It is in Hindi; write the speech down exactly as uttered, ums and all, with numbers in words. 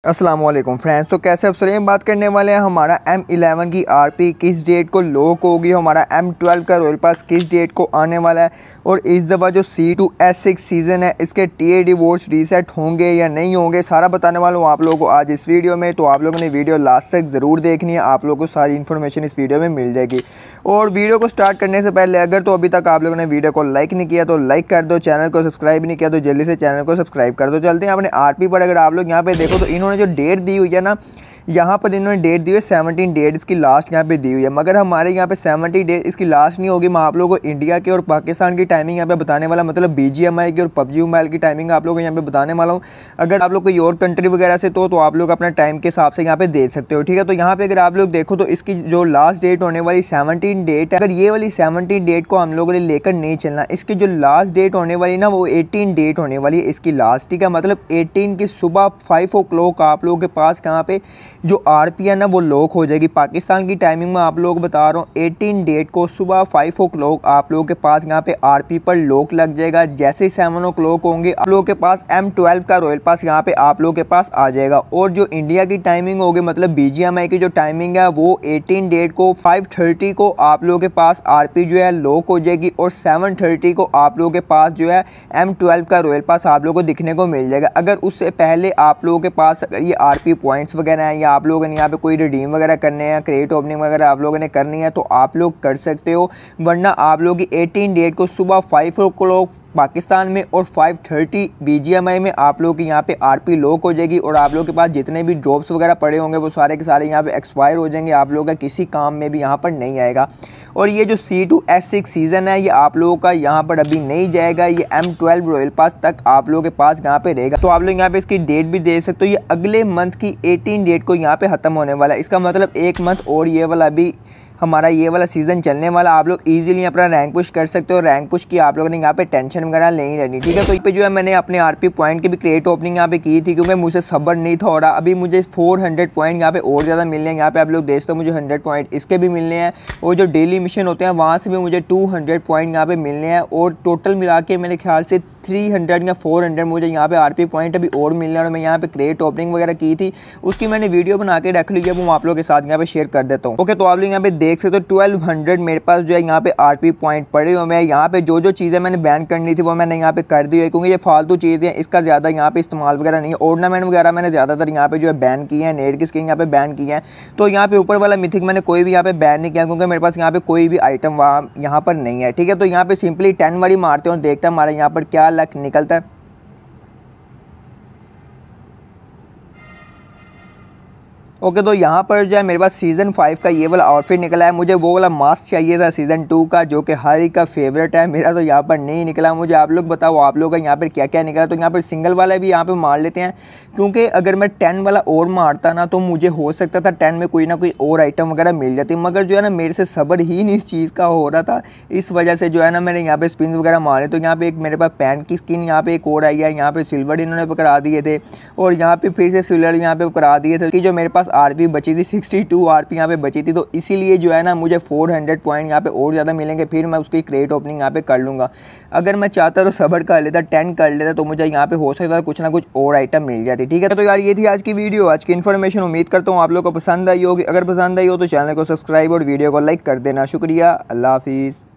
अस्सलाम वालेकुम फ्रेंड्स। तो कैसे अब सर बात करने वाले हैं हमारा एम इलेवन की आरपी किस डेट को लॉक होगी, हमारा एम ट्वेल्व का रॉयल पास किस डेट को आने वाला है, और इस दफ़ा जो C two S six season है इसके T A D votes reset होंगे या नहीं होंगे, सारा बताने वाला हूँ आप लोगों को आज इस वीडियो में। तो आप लोगों ने वीडियो लास्ट तक ज़रूर देखनी है, आप लोगों को सारी इन्फॉर्मेशन इस वीडियो में मिल जाएगी। और वीडियो को स्टार्ट करने से पहले अगर तो अभी तक आप लोगों ने वीडियो को लाइक नहीं किया तो लाइक कर दो, चैनल को सब्सक्राइब नहीं किया तो जल्दी से चैनल को सब्सक्राइब कर दो। चलते हैं अपने आरपी पर। अगर आप लोग यहाँ पे देखो तो इन्होंने जो डेट दी हुई है ना, यहाँ पर इन्होंने डेट दी हुई है सेवनटीन डेट इसकी लास्ट यहाँ पे दी हुई है, मगर हमारे यहाँ पे सेवनटी डेट इसकी लास्ट नहीं होगी। मैं आप लोगों को इंडिया के और पाकिस्तान की टाइमिंग यहाँ पे बताने वाला, मतलब बीजीएमआई की और पबजी मोबाइल की टाइमिंग आप लोगों को यहाँ पे बताने वाला हूँ। अगर आप लोग कोई और कंट्री वगैरह से तो तो आप लोग अपना टाइम के हिसाब से यहाँ पे देख सकते हो, ठीक है। तो यहाँ पे अगर आप लोग देखो तो इसकी जो लास्ट डेट होने वाली सेवनटीन डेट है, अगर ये वाली सेवनटीन डेट को हम लोगों ने लेकर नहीं चलना, इसकी जो लास्ट डेट होने वाली ना वो एटीन डेट होने वाली है इसकी लास्ट, ठीक है। मतलब एटीन की सुबह फाइव ओ क्लॉक आप लोगों के पास कहाँ पे जो आर पी है ना वो लॉक हो जाएगी। पाकिस्तान की टाइमिंग में आप लोग बता रहा हूँ एटीन डेट को सुबह फाइव ओ क्लॉक आप लोगों के पास यहाँ पे आर पी पर लॉक लग जाएगा। जैसे ही सेवन ओ क्लॉक होंगे आप लोगों के पास एम ट्वेल्व का रॉयल पास यहाँ पे आप लोगों के पास आ जाएगा। और जो इंडिया की टाइमिंग होगी, मतलब बी जी एम आई की जो टाइमिंग है वो एटीन डेट को फाइव थर्टी को आप लोगों के पास आर पी जो है लॉक हो जाएगी, और सेवन थर्टी को आप लोगों के पास जो है एम ट्वेल्व का रॉयल पास आप लोगों को दिखने को मिल जाएगा। अगर उससे पहले आप लोगों के पास अगर ये आर पी पॉइंट्स वगैरह हैं या आप लोगों ने यहाँ पे कोई रिडीम वगैरह करने हैं, क्रेडिट ओपनिंग वगैरह आप लोगों ने करनी है तो आप लोग कर सकते हो, वरना आप लोग की एटीन डेट को सुबह फाइव ओ क्लॉक पाकिस्तान में और फाइव थर्टी बीजीएमआई में आप लोग की यहाँ पे आरपी लॉक हो जाएगी, और आप लोग के पास जितने भी ड्रॉप्स वगैरह पड़े होंगे वो सारे के सारे यहाँ पे एक्सपायर हो जाएंगे, आप लोगों का किसी काम में भी यहाँ पर नहीं आएगा। और ये जो C two S six season है ये आप लोगों का यहाँ पर अभी नहीं जाएगा, ये एम ट्वेल्व रॉयल पास तक आप लोगों के पास यहाँ पे रहेगा। तो आप लोग यहाँ पे इसकी डेट भी देख सकते हो, ये अगले मंथ की एटीन डेट को यहाँ पे ख़त्म होने वाला है। इसका मतलब एक मंथ और ये वाला अभी हमारा ये वाला सीज़न चलने वाला, आप लोग इजीली अपना रैंक पुश कर सकते हो। रैंक पुश की आप लोगों ने यहाँ पे टेंशन वगैरह नहीं रहनी, ठीक है। तो इस पे जो है मैंने अपने आरपी पॉइंट की भी क्रिएट ओपनिंग यहाँ पे की थी, क्योंकि मुझे सब्र नहीं था हो रहा। अभी मुझे फोर हंड्रेड पॉइंट यहाँ पे और ज़्यादा मिलने हैं, यहाँ पे आप लोग देखते हो मुझे हंड्रेड पॉइंट इसके भी मिलने हैं, और जो डेली मिशन होते हैं वहाँ से भी मुझे टू हंड्रेड पॉइंट यहाँ पे मिलने हैं, और टोटल मिला के मेरे ख्याल से थ्री हंड्रेड या फोर हंड्रेड मुझे यहाँ पे आरपी पॉइंट अभी और मिलने हैं। और मैं यहाँ पे क्रिएट ओपनिंग वगैरह की थी, उसकी मैंने वीडियो बना के रख ली है, वो आप लोगों के साथ यहाँ पे शेयर कर देता हूँ। ओके, तो आप लोग यहाँ पे देख सकते हो ट्वेल्व हंड्रेड मेरे पास जो है यहाँ पे आरपी पॉइंट पड़े हुए हैं। यहाँ पे जो जो चीज़ें मैंने बैन करनी थी वो मैंने यहाँ पे कर दी है, क्योंकि ये फालतू चीज़ें हैं, इसका ज़्यादा यहाँ पे इस्तेमाल वगैरह नहीं है। ऑर्नामेंट वगैरह मैंने ज़्यादातर यहाँ पे जो है बैन किए हैं, नेट की स्किन यहाँ पे बैन की है। तो यहाँ पे ऊपर वाला मिथिक मैंने कोई भी यहाँ पे बैन नहीं किया, क्योंकि मेरे पास यहाँ पे कोई भी आइटम वहाँ यहाँ पर नहीं है, ठीक है। तो यहाँ पे सिंपली टेन वाली मारते हैं और देखते हैं हमारे यहाँ पर क्या लक निकलता है। ओके okay, तो यहाँ पर जो है मेरे पास सीज़न फाइव का ये वाला आउटफिट निकला है। मुझे वो वाला मास्क चाहिए था सीज़न टू का, जो कि हर एक का फेवरेट है, मेरा तो यहाँ पर नहीं निकला। मुझे आप लोग बताओ आप लोगों का यहाँ पर क्या क्या निकला। तो यहाँ पर सिंगल वाला भी यहाँ पे मार लेते हैं, क्योंकि अगर मैं टेन वाला और मारता ना तो मुझे हो सकता था टेन में कोई ना कोई और आइटम वगैरह मिल जाती, मगर जो है ना मेरे से सब्र ही नहीं इस चीज़ का हो रहा था। इस वजह से जो है ना मैंने यहाँ पे स्पिन वगैरह मारे। तो यहाँ पे एक मेरे पास पैन की स्किन यहाँ पे एक और आई है, यहाँ पे सिल्वर इन्होंने पकड़ा दिए थे, और यहाँ पे फिर से सिल्वर यहाँ पे पकड़ा दिए थे, कि जो मेरे पास आरपी बची थी सिक्सटी टू आरपी यहाँ पे बची थी। तो इसीलिए जो है ना मुझे फोर हंड्रेड पॉइंट यहाँ पे और ज़्यादा मिलेंगे, फिर मैं उसकी क्रेडिट ओपनिंग यहाँ पे कर लूँगा। अगर मैं चाहता तो सब्र कर लेता, टेन कर लेता, तो मुझे यहाँ पे हो सकता था कुछ ना कुछ और आइटम मिल जाती, ठीक है। तो यार ये थी आज की वीडियो, आज की इन्फॉर्मेशन। उम्मीद करता हूँ आप लोगों को पसंद आई होगी। अगर पसंद आई हो तो चैनल को सब्सक्राइब और वीडियो को लाइक कर देना। शुक्रिया, अल्लाह हाफिज़।